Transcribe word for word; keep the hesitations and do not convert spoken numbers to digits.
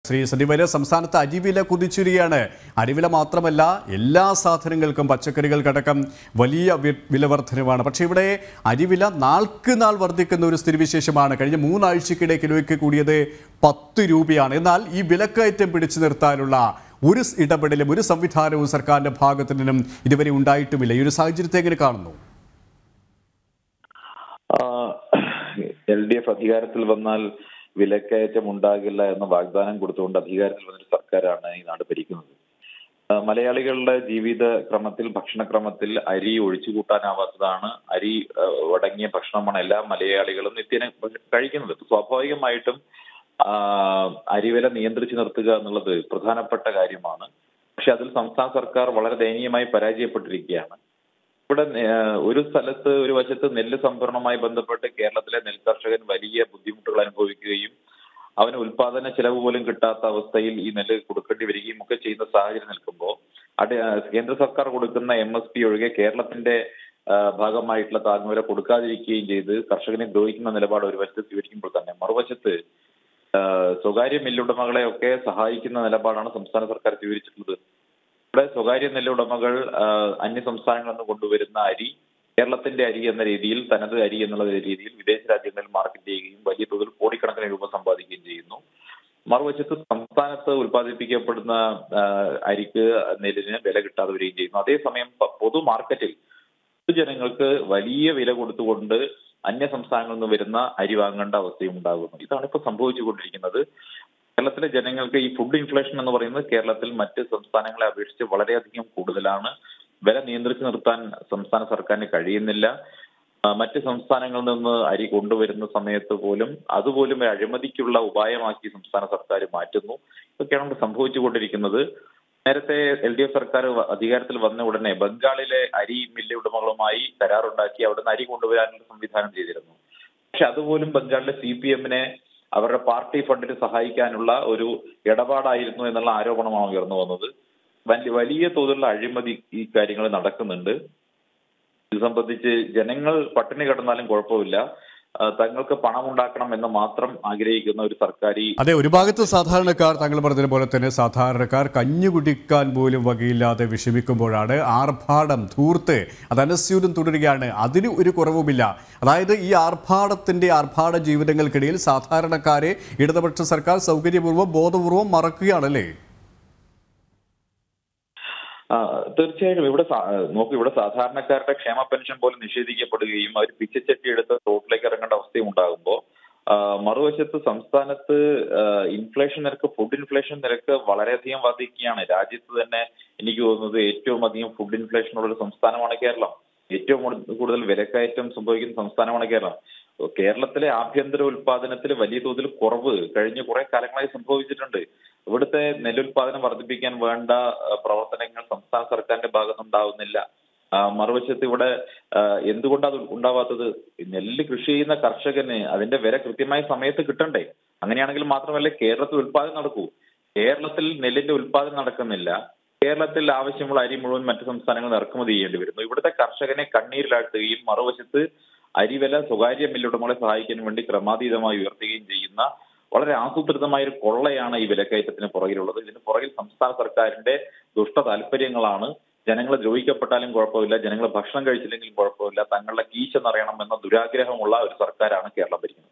ശ്രീ സന്ദീപ് വാര്യർ, സംസ്ഥാനത്ത് അരിവില കുതിച്ചുരികയാണ്. അരിവില മാത്രമല്ല, എല്ലാ സാധനങ്ങൾക്കും പച്ചക്കറികൾക്കടക്കം വലിയ വിലവർദ്ധനവാണ്. പക്ഷേ ഇവിടെ അരിവില നാൾക്ക് നാൾ വർദ്ധിക്കുന്ന ഒരു സ്ഥിതിവിശേഷമാണ്. കഴിഞ്ഞ മൂന്നാഴ്ചക്കിടെ കിലോയ്ക്ക് കൂടിയത് പത്ത് രൂപയാണ്. എന്നാൽ ഈ വിലക്കയറ്റം പിടിച്ചു നിർത്താനുള്ള ഒരു ഇടപെടലും ഒരു സംവിധാനവും സർക്കാരിന്റെ ഭാഗത്തു നിന്നും ഇതുവരെ ഉണ്ടായിട്ടുമില്ല. ഈ ഒരു സാഹചര്യത്തെ എങ്ങനെ കാണുന്നു? എൽ ഡി എഫ് അധികാരത്തിൽ വന്നാൽ വിലക്കയറ്റം ഉണ്ടാകില്ല എന്ന വാഗ്ദാനം കൊടുത്തുകൊണ്ട് അധികാരത്തിൽ വന്നൊരു സർക്കാരാണ് ഈ നാട് ഭരിക്കുന്നത്. മലയാളികളുടെ ജീവിത ക്രമത്തിൽ, ഭക്ഷണക്രമത്തിൽ അരി ഒഴിച്ചുകൂട്ടാനാവാത്തതാണ്. അരി അടങ്ങിയ ഭക്ഷണമാണ് എല്ലാ മലയാളികളും നിത്യേന കഴിക്കുന്നത്. സ്വാഭാവികമായിട്ടും അരിവില നിയന്ത്രിച്ചു നിർത്തുക എന്നുള്ളത് പ്രധാനപ്പെട്ട കാര്യമാണ്. പക്ഷെ അതിൽ സംസ്ഥാന സർക്കാർ വളരെ ദയനീയമായി പരാജയപ്പെട്ടിരിക്കുകയാണ്. ഇവിടെ ഒരു സ്ഥലത്ത് ഒരു വശത്ത് നെല്ല് സംഭരണവുമായി ബന്ധപ്പെട്ട് കേരളത്തിലെ നെൽ കർഷകൻ വലിയ ബുദ്ധിമുട്ടുകൾ അനുഭവിക്കുകയും അവന് ഉൽപാദന ചെലവ് പോലും കിട്ടാത്ത അവസ്ഥയിൽ ഈ നെല്ല് കൊടുക്കേണ്ടി വരികയും ഒക്കെ ചെയ്യുന്ന സാഹചര്യം നിൽക്കുമ്പോൾ അത് കേന്ദ്ര സർക്കാർ കൊടുക്കുന്ന എം എസ് പി ഒഴികെ കേരളത്തിന്റെ ഭാഗമായിട്ടുള്ള താങ്ങുവില കൊടുക്കാതിരിക്കുകയും ചെയ്ത് കർഷകനെ ദ്രോഹിക്കുന്ന നിലപാട് ഒരു വശത്ത് സ്വീകരിക്കുമ്പോൾ തന്നെ മറുവശത്ത് സ്വകാര്യ മില്ലുടമകളെ ഒക്കെ സഹായിക്കുന്ന നിലപാടാണ് സംസ്ഥാന സർക്കാർ സ്വീകരിച്ചിട്ടുള്ളത്. ഇവിടെ സ്വകാര്യ നെല്ലുടമകൾ അന്യ സംസ്ഥാനങ്ങളിൽ നിന്ന് കൊണ്ടുവരുന്ന അരി കേരളത്തിന്റെ അരി എന്ന രീതിയിൽ, തനത് അരി എന്നുള്ള രീതിയിൽ വിദേശ രാജ്യങ്ങളിൽ മാർക്കറ്റ് ചെയ്യുകയും വലിയ തോതിൽ കോടിക്കണക്കിന് രൂപ സമ്പാദിക്കുകയും ചെയ്യുന്നു. മറുവശത്ത് സംസ്ഥാനത്ത് ഉൽപ്പാദിപ്പിക്കപ്പെടുന്ന അരിക്ക് നെല്ലിന് വില കിട്ടാതെ വരികയും ചെയ്യുന്നു. അതേസമയം പൊതു മാർക്കറ്റിൽ പൊതുജനങ്ങൾക്ക് വലിയ വില കൊടുത്തുകൊണ്ട് അന്യ സംസ്ഥാനങ്ങളിൽ നിന്ന് വരുന്ന അരി വാങ്ങേണ്ട അവസ്ഥയും ഉണ്ടാകുന്നു. ഇതാണ് ഇപ്പൊ സംഭവിച്ചുകൊണ്ടിരിക്കുന്നത്. കേരളത്തിലെ ജനങ്ങൾക്ക് ഈ ഫുഡ് ഇൻഫ്ലേഷൻ എന്ന് പറയുന്നത് കേരളത്തിൽ മറ്റ് സംസ്ഥാനങ്ങളെ അപേക്ഷിച്ച് വളരെയധികം കൂടുതലാണ്. വില നിയന്ത്രിച്ചു നിർത്താൻ സംസ്ഥാന സർക്കാരിന് കഴിയുന്നില്ല. മറ്റ് സംസ്ഥാനങ്ങളിൽ നിന്ന് അരി കൊണ്ടുവരുന്ന സമയത്ത് പോലും അതുപോലും അഴിമതിക്കുള്ള ഉപായമാക്കി സംസ്ഥാന സർക്കാർ മാറ്റുന്നു. ഇതൊക്കെയാണ് നമുക്ക് സംഭവിച്ചുകൊണ്ടിരിക്കുന്നത്. നേരത്തെ എൽ ഡി എഫ് സർക്കാർ അധികാരത്തിൽ വന്ന ഉടനെ ബംഗാളിലെ അരി മില്ല് ഉടമകളുമായി കരാറുണ്ടാക്കി അവിടുന്ന് അരി കൊണ്ടുവരാനുള്ള സംവിധാനം ചെയ്തിരുന്നു. പക്ഷെ അതുപോലും ബംഗാളിലെ സി പി എമ്മിനെ അവരുടെ പാർട്ടി ഫണ്ടിന് സഹായിക്കാനുള്ള ഒരു ഇടപാടായിരുന്നു എന്നുള്ള ആരോപണമാണ് ഉയർന്നു വന്നത്. വലിയ വലിയ തോതിലുള്ള അഴിമതി ഈ കാര്യങ്ങൾ നടക്കുന്നുണ്ട്. ഇത് സംബന്ധിച്ച് ജനങ്ങൾ പട്ടിണി കിടന്നാലും കുഴപ്പമില്ല, തങ്ങൾക്ക് പണം ഉണ്ടാക്കണം എന്ന് മാത്രം ആഗ്രഹിക്കുന്ന ഒരു സർക്കാർ. അതെ, ഒരു ഭാഗത്ത് സാധാരണക്കാർ, താങ്കൾ പറഞ്ഞതുപോലെ തന്നെ സാധാരണക്കാർ കഞ്ഞു കുടിക്കാൻ പോലും വകയില്ലാതെ വിഷമിക്കുമ്പോഴാണ് ആർഭാടം, ധൂർത്ത് അത് അനസ്യൂരം തുടരുകയാണ്. അതിന് ഒരു കുറവുമില്ല. അതായത് ഈ ആർഭാടത്തിന്റെ ആർഭാട ജീവിതങ്ങൾക്കിടയിൽ സാധാരണക്കാരെ ഇടതുപക്ഷ സർക്കാർ സൗകര്യപൂർവ്വം ബോധപൂർവം മറക്കുകയാണല്ലേ? തീർച്ചയായിട്ടും ഇവിടെ നോക്കൂ, ഇവിടെ സാധാരണക്കാരുടെ ക്ഷേമ പെൻഷൻ പോലും നിഷേധിക്കപ്പെടുകയും അവർ പിച്ചച്ചട്ടി എടുത്ത് റോഡിലേക്ക് ഇറങ്ങേണ്ട അവസ്ഥയും ഉണ്ടാകുമ്പോൾ മറുവശത്ത് സംസ്ഥാനത്ത് ഇൻഫ്ലേഷൻ നിരക്ക്, ഫുഡ് ഇൻഫ്ലേഷൻ നിരക്ക് വളരെയധികം വർദ്ധിക്കുകയാണ്. രാജ്യത്ത് തന്നെ എനിക്ക് തോന്നുന്നത് ഏറ്റവും അധികം ഫുഡ് ഇൻഫ്ലേഷൻ ഉള്ള ഒരു സംസ്ഥാനമാണ് കേരളം. ഏറ്റവും കൂടുതൽ വിലക്കയറ്റം സംഭവിക്കുന്ന സംസ്ഥാനമാണ് കേരളം. കേരളത്തിലെ ആഭ്യന്തര ഉൽപാദനത്തിൽ വലിയ തോതിൽ കുറവ് കഴിഞ്ഞ കുറെ കാലങ്ങളായി സംഭവിച്ചിട്ടുണ്ട്. ഇവിടുത്തെ നെല്ലുൽപാദനം വർദ്ധിപ്പിക്കാൻ വേണ്ട പ്രവർത്തനങ്ങൾ സംസ്ഥാന സർക്കാരിന്റെ ഭാഗത്തുനിന്നുണ്ടാവുന്നില്ല. മറുവശത്ത് ഇവിടെ എന്തുകൊണ്ടാണ് ഉണ്ടാവാത്തത്? നെല്ല് കൃഷി ചെയ്യുന്ന കർഷകന് അതിന്റെ വില കൃത്യമായ സമയത്ത് കിട്ടണ്ടേ? അങ്ങനെയാണെങ്കിൽ മാത്രമല്ലേ കേരളത്തിൽ ഉൽപാദനം നടക്കൂ. കേരളത്തിൽ നെല്ലിന്റെ ഉൽപാദനം നടക്കുന്നില്ല. കേരളത്തിൽ ആവശ്യമുള്ള അരി മുഴുവൻ മറ്റു സംസ്ഥാനങ്ങളിൽ ഇറക്കുമതി ചെയ്യേണ്ടി വരുന്നു. ഇവിടുത്തെ കർഷകനെ കണ്ണീരിലാഴ്ത്തുകയും മറുവശത്ത് അരിവില സ്വകാര്യ മില്ലുടമകളെ സഹായിക്കാൻ വേണ്ടി ക്രമാതീതമായി ഉയർത്തുകയും ചെയ്യുന്ന വളരെ ആസൂത്രിതമായ ഒരു കൊള്ളയാണ് ഈ വിലക്കയറ്റത്തിന് പുറകിലുള്ളത്. ഇതിന് പുറകിൽ സംസ്ഥാന സർക്കാരിന്റെ ദുഷ്ട താല്പര്യങ്ങളാണ്. ജനങ്ങൾ ദ്രോഹിക്കപ്പെട്ടാലും കുഴപ്പമില്ല, ജനങ്ങൾ ഭക്ഷണം കഴിച്ചില്ലെങ്കിലും കുഴപ്പമില്ല, തങ്ങളുടെ കീശ നിറയണം എന്ന ദുരാഗ്രഹമുള്ള ഒരു സർക്കാരാണ് കേരളം ഭരിക്കുന്നത്.